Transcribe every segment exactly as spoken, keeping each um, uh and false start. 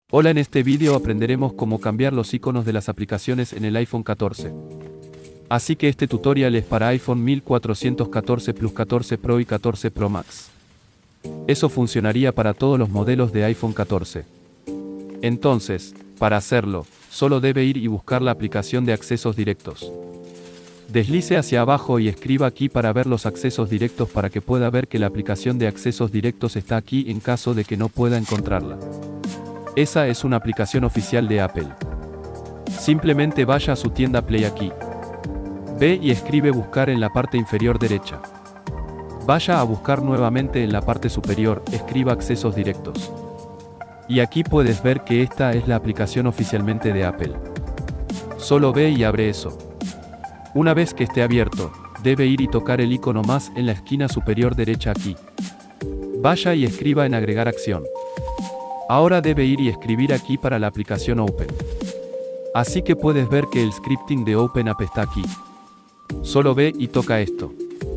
Hola, en este vídeo aprenderemos cómo cambiar los iconos de las aplicaciones en el iPhone catorce. Así que este tutorial es para iPhone mil cuatrocientos catorce Plus, catorce Pro y catorce Pro Max. Eso funcionaría para todos los modelos de iPhone catorce. Entonces, para hacerlo, solo debe ir y buscar la aplicación de accesos directos. Deslice hacia abajo y escriba aquí para ver los accesos directos para que pueda ver que la aplicación de accesos directos está aquí en caso de que no pueda encontrarla. Esa es una aplicación oficial de Apple. Simplemente vaya a su tienda Play aquí. Ve y escribe buscar en la parte inferior derecha. Vaya a buscar nuevamente en la parte superior, escriba accesos directos. Y aquí puedes ver que esta es la aplicación oficialmente de Apple. Solo ve y abre eso. Una vez que esté abierto, debe ir y tocar el icono más en la esquina superior derecha aquí. Vaya y escriba en agregar acción. Ahora debe ir y escribir aquí para la aplicación Open. Así que puedes ver que el scripting de Open App está aquí. Solo ve y toca esto.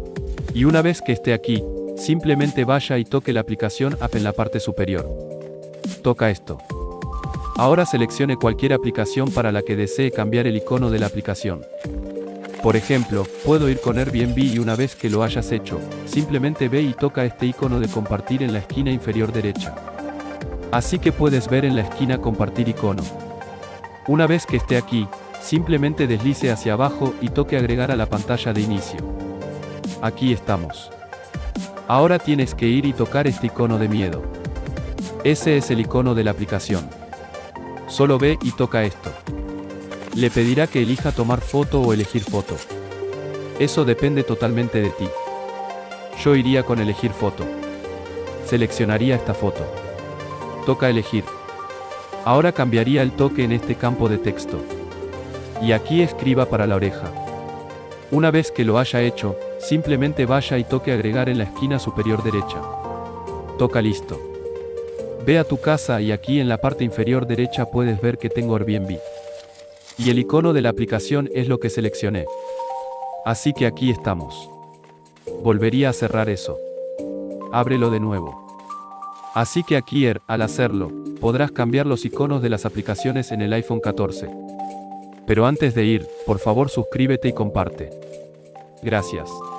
Y una vez que esté aquí, simplemente vaya y toque la aplicación App en la parte superior. Toca esto. Ahora seleccione cualquier aplicación para la que desee cambiar el icono de la aplicación. Por ejemplo, puedo ir con Airbnb y una vez que lo hayas hecho, simplemente ve y toca este icono de compartir en la esquina inferior derecha. Así que puedes ver en la esquina compartir icono. Una vez que esté aquí, simplemente deslice hacia abajo y toque agregar a la pantalla de inicio. Aquí estamos. Ahora tienes que ir y tocar este icono de miedo. Ese es el icono de la aplicación. Solo ve y toca esto. Le pedirá que elija tomar foto o elegir foto. Eso depende totalmente de ti. Yo iría con elegir foto. Seleccionaría esta foto. Toca elegir. Ahora cambiaría el toque en este campo de texto. Y aquí escriba para la oreja. Una vez que lo haya hecho, simplemente vaya y toque agregar en la esquina superior derecha. Toca listo. Ve a tu casa y aquí en la parte inferior derecha puedes ver que tengo Airbnb. Y el icono de la aplicación es lo que seleccioné. Así que aquí estamos. Volvería a cerrar eso. Ábrelo de nuevo. Así que aquí, al hacerlo, podrás cambiar los iconos de las aplicaciones en el iPhone catorce. Pero antes de ir, por favor suscríbete y comparte. Gracias.